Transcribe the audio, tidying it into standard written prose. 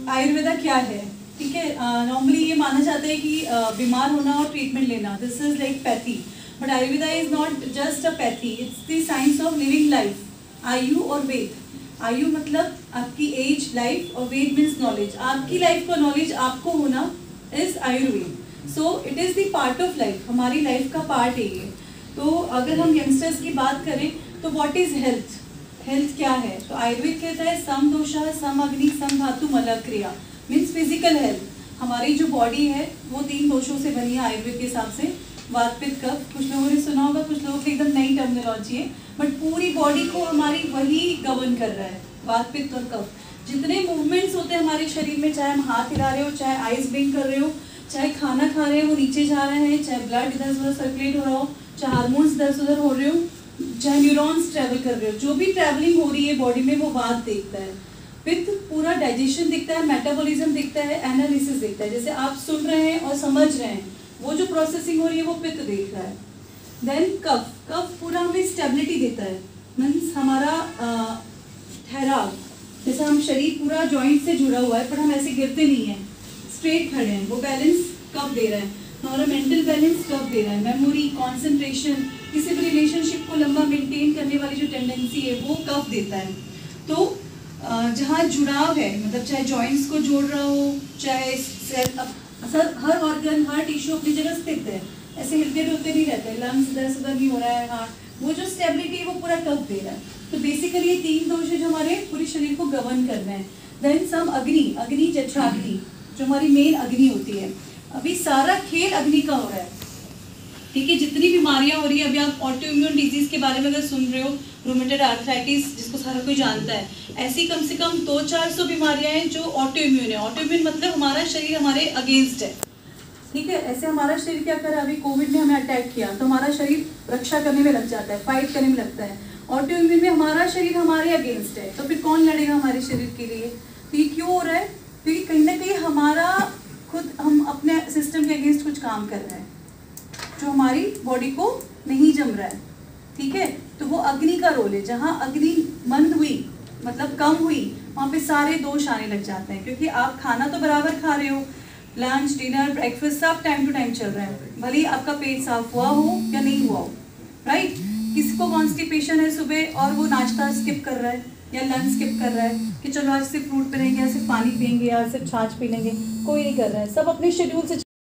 आयुर्वेदा क्या है, ठीक है। नॉर्मली ये माना जाता है कि बीमार होना और ट्रीटमेंट लेना, this is like pathy, but Ayurveda is not just a pathy, it's the science of living life. आयु और वेद, आयु मतलब आपकी एज, लाइफ, और वेद मीन्स नॉलेज। आपकी लाइफ का नॉलेज आपको होना is Ayurveda. So it is the part of life, हमारी लाइफ का पार्ट है ये। तो अगर हम यंगस्टर्स की बात करें तो व्हाट इज हेल्थ, हेल्थ क्या है? तो आयुर्वेद कहता है सम दोषा सम अग्नि सम धातु मल क्रिया, मीन्स फिजिकल हेल्थ। हमारी जो बॉडी है वो 3 दोषों से बनी है आयुर्वेद के हिसाब से, वात पित्त कफ। कुछ लोगों ने सुना होगा, कुछ लोगों की एकदम नई टर्मिनोलॉजी है, बट पूरी बॉडी को हमारी वही गवर्न कर रहा है, वात पित्त और कफ। जितने मूवमेंट्स होते हैं हमारे शरीर में, चाहे हम हाथ हिला रहे हो, चाहे आइज ब्लिंक कर रहे हो, चाहे खाना खा रहे हो वो नीचे जा रहे हैं, चाहे ब्लड इधर उधर सर्कुलेट हो रहा हो, चाहे हार्मोन्स इधर उधर हो रहे हो, चाहे न्यूरॉन्स ट्रैवल कर रहे हो, जो भी ट्रैवलिंग हो रही है बॉडी में वो वात देखता है। पित्त पूरा डाइजेशन दिखता है, मेटाबॉलिज्म दिखता है, एनालिसिस दिखता है। जैसे आप सुन रहे हैं और समझ रहे हैं, वो जो प्रोसेसिंग हो रही है वो पित्त देख रहा है। देन कफ, कफ पूरा हमें स्टेबिलिटी देता है, मीन्स हमारा ठहराव। जैसे हम शरीर पूरा जॉइंट से जुड़ा हुआ है पर हम ऐसे गिरते नहीं हैं, स्ट्रेट खड़े हैं, वो बैलेंस कफ दे रहा है। हमारा मेंटल बैलेंस कफ दे रहा है, मेमोरी, कॉन्सेंट्रेशन, किसी भी रिलेशनशिप को लंबा मेंटेन करने वाली जो टेंडेंसी है वो कफ देता है। तो जहाँ जुड़ाव है, मतलब चाहे जॉइंट्स को जोड़ रहा हो, चाहे हर ऑर्गन, हर टिश्यू अपनी जगह स्थित है, ऐसे हिलते डुलते नहीं रहते, लंग्स इधर से उधर नहीं हो रहा है, हार्ट, वो जो स्टेबिलिटी है वो पूरा कफ दे रहा है। तो बेसिकली ये 3 दोष है जो हमारे पूरे शरीर को गवर्न कर रहे हैं। देन सम अग्नि, अग्नि जठराग्नि जो हमारी मेन अग्नि होती है। अभी सारा खेल अग्नि का हो रहा है, ठीक है। जितनी बीमारियां हो रही है, अभी आप ऑटोइम्यून डिजीज के बारे में अगर सुन रहे हो, रूमेटॉइड आर्थराइटिस जिसको सारा कोई जानता है, ऐसी कम से कम 200-400 बीमारियां हैं जो ऑटोइम्यून है। ऑटोइम्यून मतलब हमारा शरीर हमारे अगेंस्ट है, ठीक है। ऐसे हमारा शरीर क्या कर रहा है, अभी कोविड ने हमें अटैक किया तो हमारा शरीर रक्षा करने में लग जाता है, फाइट करने में लगता है। ऑटोइम्यून में हमारा शरीर हमारे अगेंस्ट है, तो फिर कौन लड़ेगा हमारे शरीर के लिए? तो ये क्यों हो रहा है? क्योंकि कहीं ना कहीं हमारा खुद, हम अपने सिस्टम के अगेंस्ट कुछ काम कर रहे हैं जो हमारी बॉडी को नहीं जम रहा है, ठीक है। तो वो अग्नि का रोल है। जहाँ अग्नि मंद हुई, मतलब कम हुई, वहाँ पे सारे दोष आने लग जाते हैं। क्योंकि आप खाना तो बराबर खा रहे हो, लंच, डिनर, ब्रेकफास्ट सब टाइम टू टाइम चल रहा है, भले ही आपका पेट साफ हुआ हो या नहीं हुआ हो, राइट। किसी को कॉन्स्टिपेशन है सुबह और वो नाश्ता स्किप कर रहा है या लंच स्किप कर रहा है कि चलो आज सिर्फ फ्रूट पिएंगे या सिर्फ पानी पिएंगे या सिर्फ छाछ पी लेंगे, कोई नहीं कर रहा है, सब अपने शेड्यूल से